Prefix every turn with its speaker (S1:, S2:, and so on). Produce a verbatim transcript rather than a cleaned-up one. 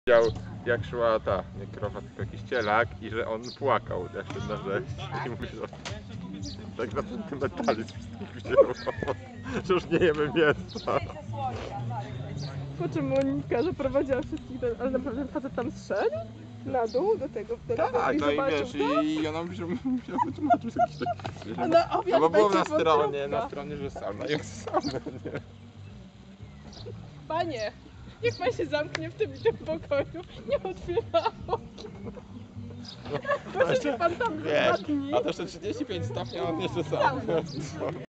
S1: Widział, jak szła ta, nie krowa, tylko jakiś cielak i że on płakał, jak szedł na rzeź i mówi, że tak na sentymentalizm wszystkich wzięło, że już nie jemy mięsa.
S2: Po czym Monika zaprowadziła wszystkich, do, ale naprawdę facet tam zszedł na dół do tego wtedy
S1: Tak,
S2: i
S1: no i
S2: zobaczył
S1: wiesz,
S2: to?
S1: i ona mówi, że musiała wytłumaczyć jakiś taki...
S2: A na obiad
S1: No bo było na
S2: będzie
S1: stronie,
S2: wątróbka.
S1: na stronie, że sauna jak sauna, nie?
S2: Panie, niech pan się zamknie w tym, tym pokoju, nie otwiera okien. Proszę się pan tam dwa
S1: Wiesz,
S2: dni.
S1: a to jeszcze trzydzieści pięć stopni, a on jeszcze sam.